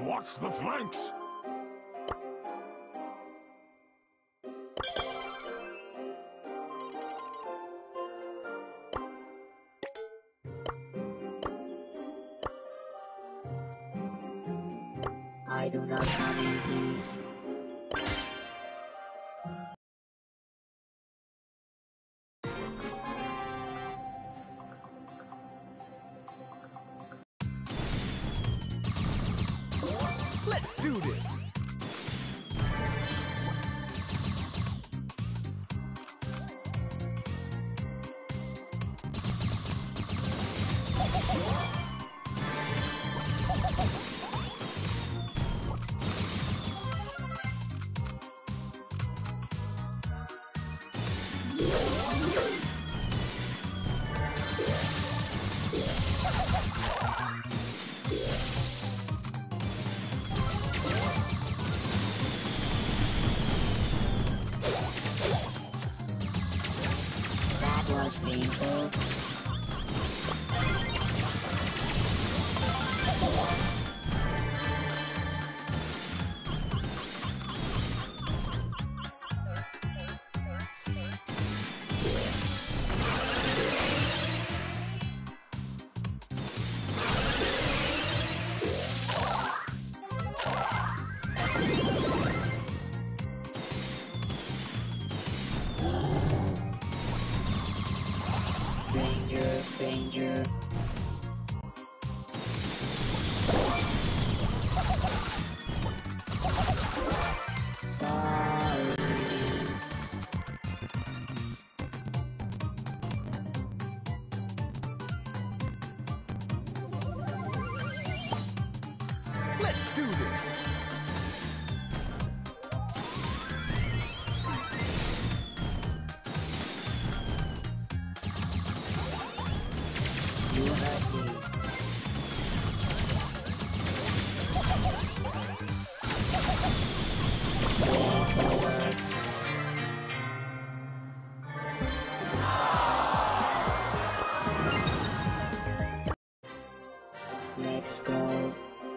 Watch the flanks! I do not have any peace. Let's do this! That was painful. Ranger. Sorry. Let's do this! You hurt me. Let's go.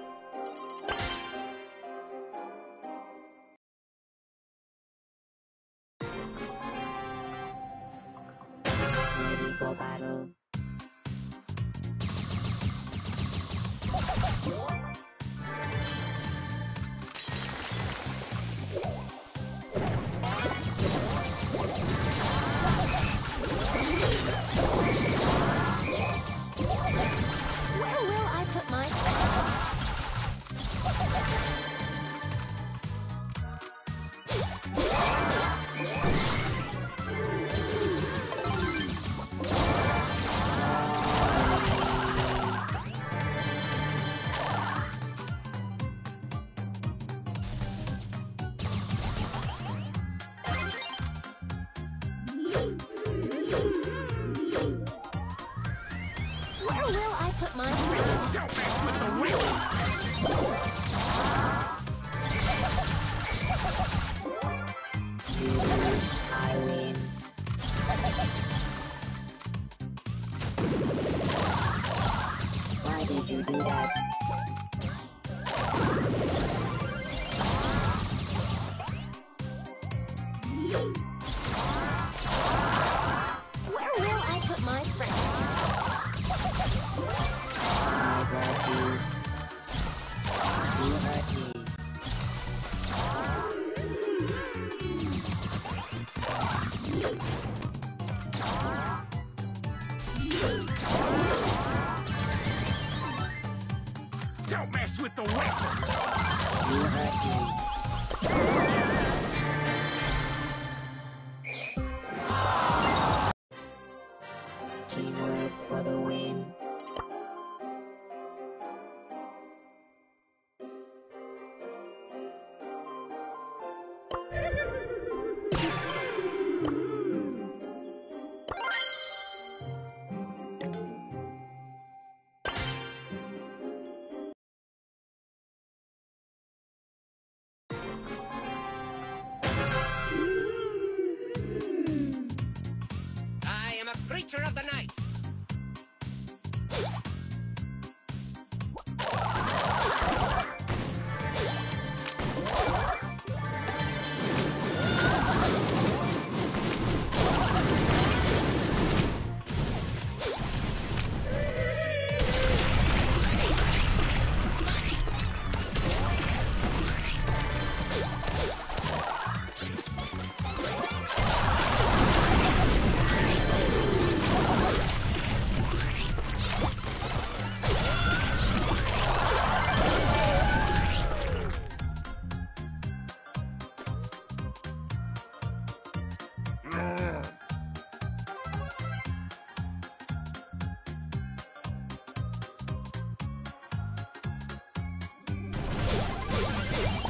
Ready for battle. Where will I put my... Where will I put my... Don't mess with the whistle! You lose, I win. Why did you do that? Where will I put my friend? I got you. You hurt me. Don't mess with the whistle! You hurt me.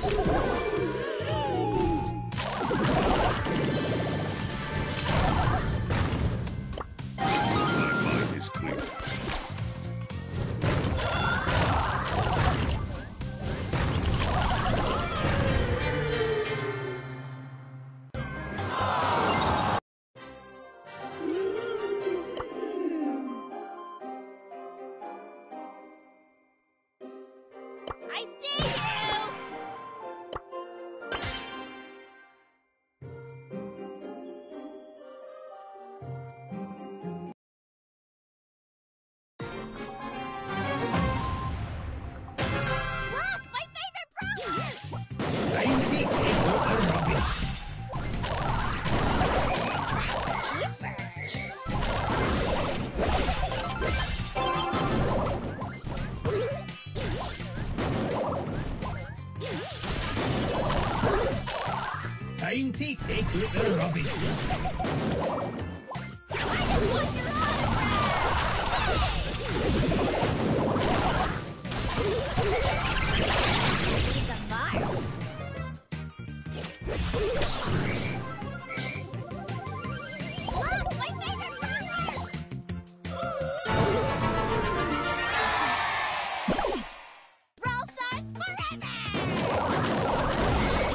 mind is clear. I see you! Look! My favorite brawler! Time to take out the rubbish. I just want your autograph! He's a mark. Look! My favorite brawler! Brawl Stars forever!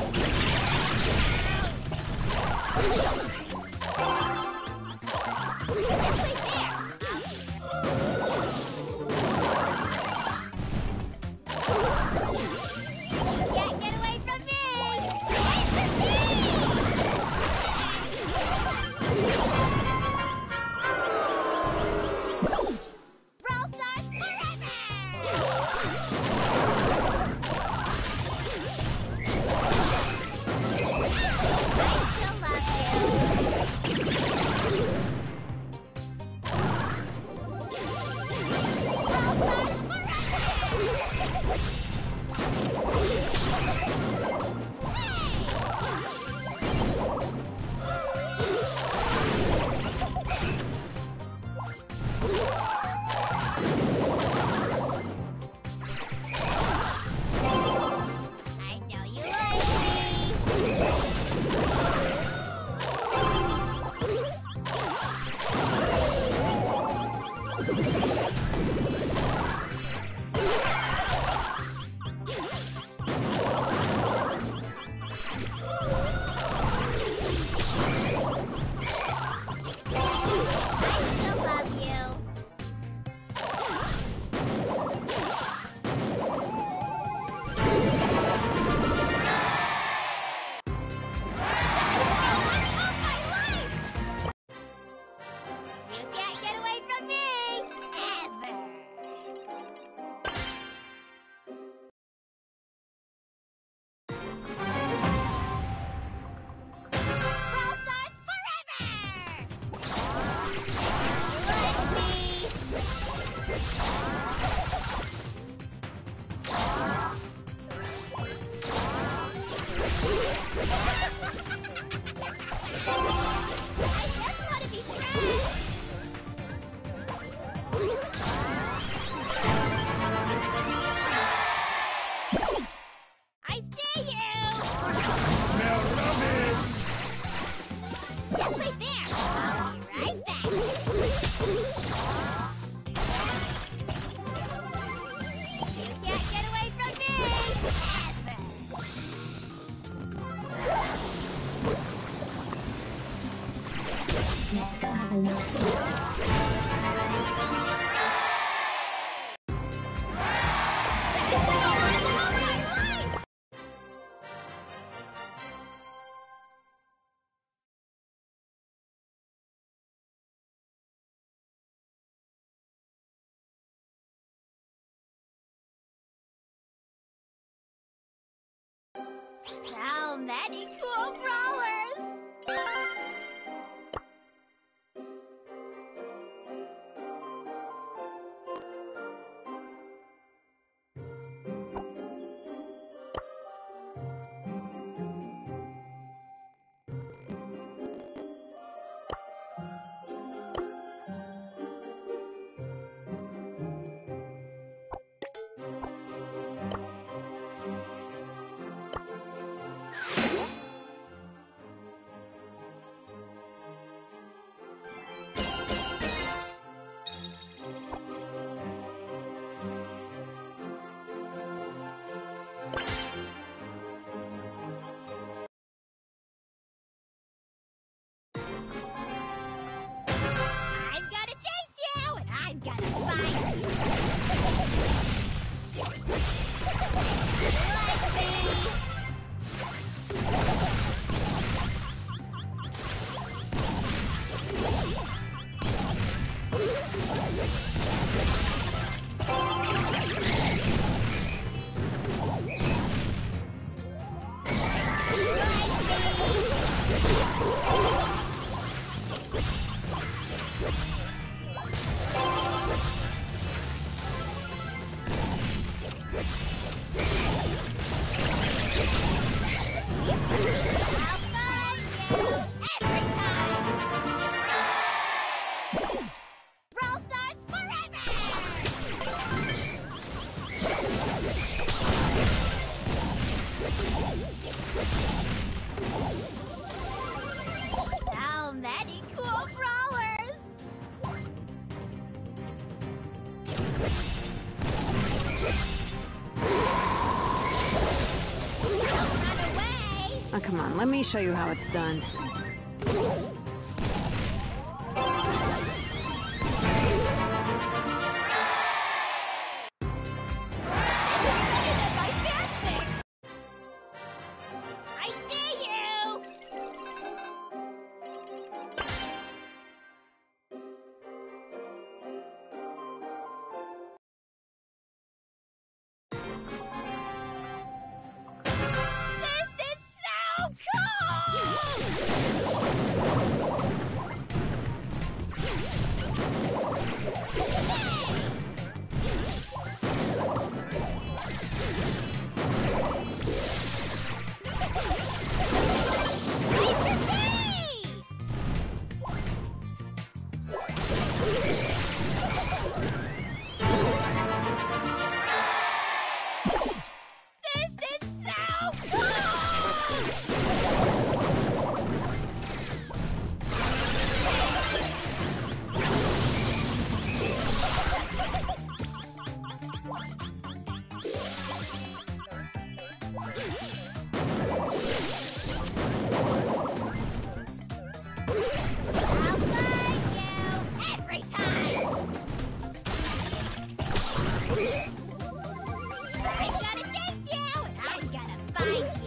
Just wait there! Can't get away from me! Wait for me! Brawl Stars forever! I still love you. I know you like me. I still love you. You can't get away from me! Ever! Brawl Stars forever! You like me! I just want to be friends! I see you! Smell rubbish! Just wait there! I'll be right back! You can't get away from me! Ever! Let's go have a look. So many cool brawlers! Oh, come on, let me show you how it's done. I see you! This is so every time! I'm gonna chase you, and I'm gonna find